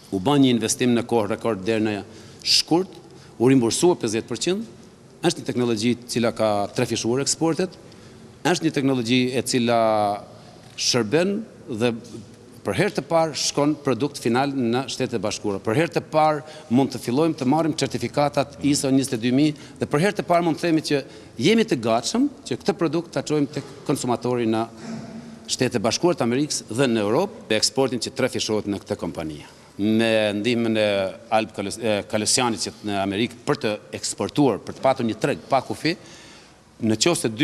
u bën një investim në kohë rekord deri në shkurt, u rimbursua 50%, është një teknologji e cila ka trefishuar eksportet, është një teknologji e cila shërben dhe për herë të parë shkon produkt final në Shtetet e Bashkuara. Për herë të parë mund të fillojmë të marrim certifikatat ISO 22000 dhe për herë të parë mund të themi që jemi të gatshëm që këtë produkt ta çojmë tek konsumatori në Shtetet e Bashkuara të Amerikës dhe në Europë, me eksportin që trefishohet në këtë kompani. Me ndihmën e Alp Kalosianit në Amerikë për të eksportuar, për të patur një treg pa kufi, në qoftë se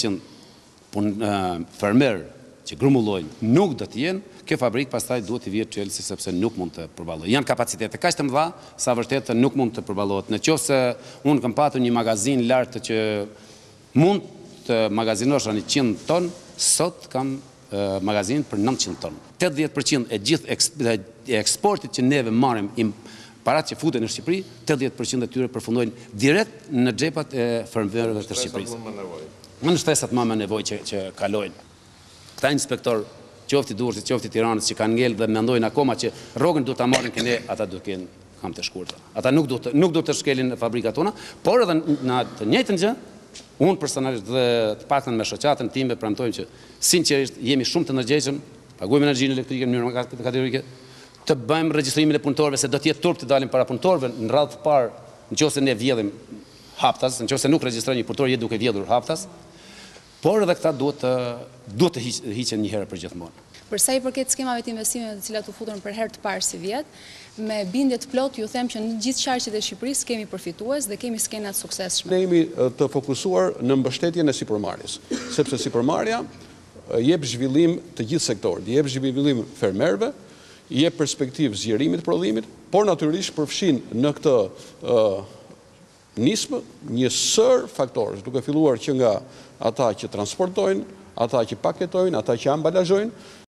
2500 fermer që grumullojnë nuk do të jenë, kjo fabrikë pastaj duhet të vihet Chelsea sepse nuk mund të përballojë. Janë kapacitete kaq të mëdha sa vërtet nuk mund të përballohet. Në qoftë se unë kam patur një magazin lart që mund të magazinosh 100 ton, sot kam magazin për 900 ton. 80% e gjithë eksportit që neve marrim paratë që futen në Shqipëri, 80% e tyre përfundojnë direkt në xhepat e fermerëve të Shqipërisë. Në shtesat më me nevojë që kalojnë. Këta inspektor, qofti Durrësit, qofti Tiranës, që kanë ngel dhe mendojnë akoma që rrogën duhet ta marrin këne, ata duhet të kenë kam të shkurtë. Ata nuk duhet të shkelin në fabrikat tona, por edhe në të njëjtën gjë, unë personalisht dhe të paktën me shoqatën time premtojmë që sinqerisht jemi shumë të ndërgjegjshëm, paguajmë energjinë elektrike në mënyrë kategorike, të bëjmë regjistrimin e punëtorëve se do të jetë turp të dalim para punëtorëve në radhë të parë, nëse ne vjedhim haptas, nëse nuk regjistron një punëtor jetë duke vjedhur haptas, por edhe këta duhet të hiqen një herë për gjithmonë. Për sa i përket skemave të investimeve të cilat u futën për herë të parë si vjet, me bindje të plot ju them që në gjithë qarqet e Shqipërisë kemi përfitues dhe kemi skena të suksesshme. Ne jemi të fokusuar në mbështetjen e sipërmarrjes, sepse sipërmarrja jep zhvillim të gjithë sektorit, jep zhvillim fermerëve, jep perspektivë zgjerimit të prodhimit, por natyrisht përfshin në këtë nismë një sër faktorësh, duke filluar që nga ata që transportojnë, ata që paketojnë, ata që ambalazhojnë,